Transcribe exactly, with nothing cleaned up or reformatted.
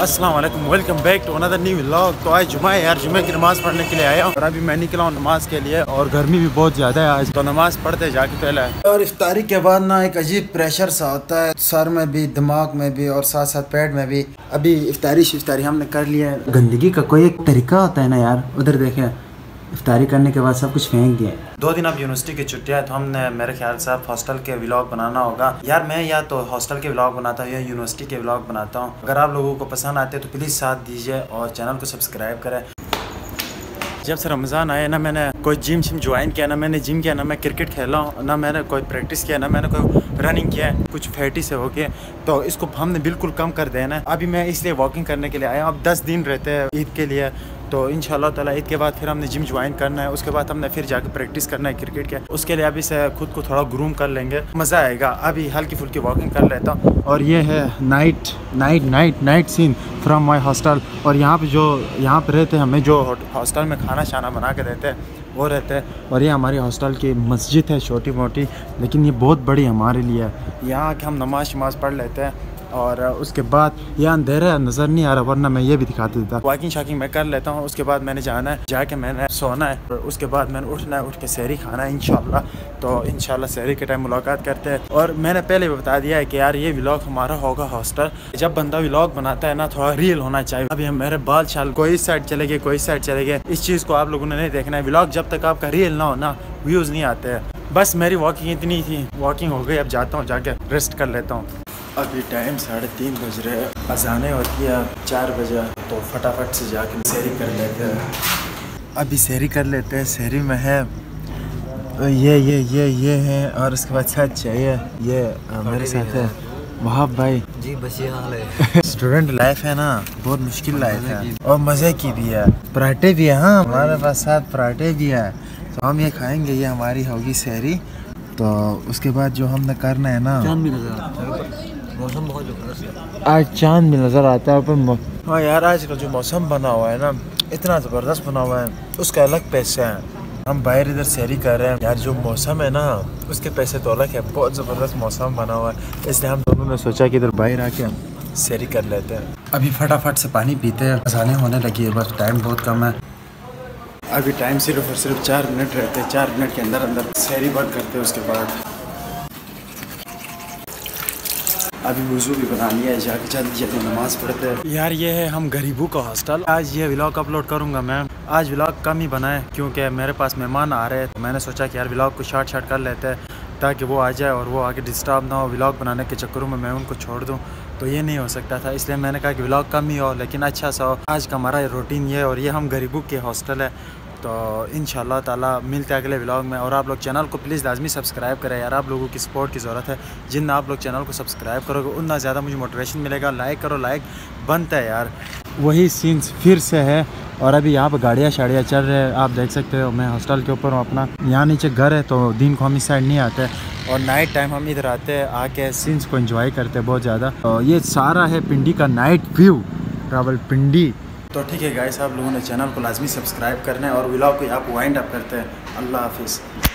अस्सलाम वालेकुम, welcome back to another new vlog. तो आज जुमा है यार, जुमे की नमाज़ पढ़ने के लिए आया हूँ और अभी मैं निकला हूँ नमाज के लिए और गर्मी भी बहुत ज़्यादा है आज, तो नमाज़ पढ़ते जाके पहले। और इफ्तारी के बाद ना एक अजीब प्रेशर सा होता है, सर में भी, दिमाग में भी और साथ साथ पेट में भी। अभी इफ्तारी शिफ्तारी हमने कर लिया है। गंदगी का कोई एक तरीका होता है ना यार, उधर देखें, इफ्तारी करने के बाद सब कुछ फेंक दिया। दो दिन अब यूनिवर्सिटी की छुट्टियां है, तो हमने मेरे ख्याल से हॉस्टल के व्लॉग बनाना होगा। यार मैं या तो हॉस्टल के व्लॉग बनाता हूँ या यूनिवर्सिटी के व्लॉग बनाता हूँ। अगर आप लोगों को पसंद आते हैं तो प्लीज़ साथ दीजिए और चैनल को सब्सक्राइब करें। जब से रमज़ान आया ना, मैंने कोई जिम शिम ज्वाइन किया ना, मैंने जिम किया ना, मैं क्रिकेट खेला हूँ ना, मैंने कोई प्रैक्टिस किया ना, मैंने कोई रनिंग किया है, कुछ फैटी से हो गया, तो इसको हमने बिल्कुल कम कर देना है। अभी मैं इसलिए वॉकिंग करने के लिए आया हूँ। अब दस दिन रहते हैं ईद के लिए, तो इंशाल्लाह ताला ईद के बाद फिर हमने जिम ज्वाइन करना है। उसके बाद हमने फिर जाकर प्रैक्टिस करना है क्रिकेट के। उसके लिए अभी से खुद को थोड़ा ग्रूम कर लेंगे, मज़ा आएगा। अभी हल्की फुल्की वॉकिंग कर लेता हूँ। और ये है night night night night scene from my hostel. और यहाँ पे जो यहाँ पे रहते हैं, हमें जो हॉस्टल में खाना शाना बना के देते हैं वो रहते हैं। और ये हमारी हॉस्टल की मस्जिद है, छोटी मोटी, लेकिन ये बहुत बड़ी हमारे लिए है। यहाँ आके हम नमाज शमाज पढ़ लेते हैं और उसके बाद ये अंधेरा नज़र नहीं आ रहा, वरना मैं ये भी दिखाते देता। वॉकिंग शाकिंग मैं कर लेता हूँ। उसके बाद मैंने जाना है, जाके मैंने सोना है, और उसके बाद मैंने उठना है, उठ के सहरी खाना है इंशाल्लाह। तो इंशाल्लाह सहरी के टाइम मुलाकात करते हैं। और मैंने पहले भी बता दिया है कि यार ये व्लॉग हमारा होगा हॉस्टल। जब बंदा व्लॉग बनाता है ना, थोड़ा रियल होना चाहिए। अभी हम मेरे बाल शाल कोई इस साइड चले गए, कोई इस साइड चले गए, इस चीज़ को आप लोगों ने नहीं देखना है। व्लॉग जब तक आपका रियल ना हो ना, व्यूज़ नहीं आते हैं। बस मेरी वॉकिंग इतनी थी, वॉकिंग हो गई, अब जाता हूँ, जाके रेस्ट कर लेता हूँ। अभी टाइम साढ़े तीन बज रहे हैं, अजाने होती है चार बजे, तो फटाफट से जाके सहरी कर लेते हैं। अभी सहरी कर लेते हैं। सहरी में है ये ये ये ये है, और उसके बाद साथ चाहिए ये मेरे साथ है वहाब भाई जी। बस ये हाल है। स्टूडेंट लाइफ है ना, बहुत मुश्किल लाइफ है और मज़े की भी है। पराठे भी है, हाँ हमारे पास साथ पराठे भी है, तो हम ये खाएंगे। ये हमारी होगी सहरी। तो उसके बाद जो हमने करना है ना, मौसम बहुत ज़बरदस्त, आज चांद भी नज़र आता है पर। हाँ यार, आजकल जो मौसम बना हुआ है ना, इतना ज़बरदस्त बना हुआ है, उसका अलग पैसे हैं। हम बाहर इधर सहरी कर रहे हैं यार, जो मौसम है ना उसके पैसे तो अलग है। बहुत ज़बरदस्त मौसम बना हुआ है, इसलिए हम दोनों ने सोचा कि इधर बाहर आके हम सहरी कर लेते हैं। अभी फटाफट से पानी पीते हैं, अज़ानें होने लगी है, बस टाइम बहुत कम है। अभी टाइम सिर्फ और सिर्फ चार मिनट रहते हैं, चार मिनट के अंदर अंदर सहरी बंद करते हैं। उसके बाद अभी वज़ू भी बना लिया है, जाके जल्दी जल्दी नमाज़ पढ़ते हैं। यार ये है हम गरीबों का हॉस्टल। आज ये व्लॉग अपलोड करूँगा मैं। आज व्लॉग कम ही बना है क्योंकि मेरे पास मेहमान आ रहे हैं, तो मैंने सोचा कि यार व्लॉग को शॉर्ट शॉर्ट कर लेते हैं ताकि वो आ जाए और वो आगे डिस्टर्ब ना हो। व्लॉग बनाने के चक्करों में मैं उनको छोड़ दूँ, तो ये नहीं हो सकता था। इसलिए मैंने कहा कि व्लॉग कम ही हो लेकिन अच्छा सा हो। आज का हमारा रूटीन ये, और ये हम गरीबों के हॉस्टल है। तो इंशाल्लाह ताला मिलते हैं अगले व्लॉग में। और आप लोग चैनल को प्लीज़ लाजमी सब्सक्राइब करें यार, आप लोगों की सपोर्ट की ज़रूरत है। जितना आप लोग चैनल को सब्सक्राइब करोगे उतना ज़्यादा मुझे मोटिवेशन मिलेगा। लाइक करो, लाइक बनता है यार। वही सीन्स फिर से है। और अभी यहाँ पर गाड़ियाँ शाड़ियाँ चल रहे हैं, आप देख सकते हो। मैं हॉस्टल के ऊपर हूँ अपना, यहाँ नीचे घर है, तो दिन को हम इस साइड नहीं आते और नाइट टाइम हम इधर आते हैं, आके सीन्स को एंजॉय करते हैं बहुत ज़्यादा। तो ये सारा है पिंडी का नाइट व्यू, रावलपिंडी। तो ठीक है गाइस, आप लोगों ने चैनल को लाजमी सब्सक्राइब करना है और व्लॉग को यहाँ पर वाइंड अप करते हैं। अल्लाह हाफिज़।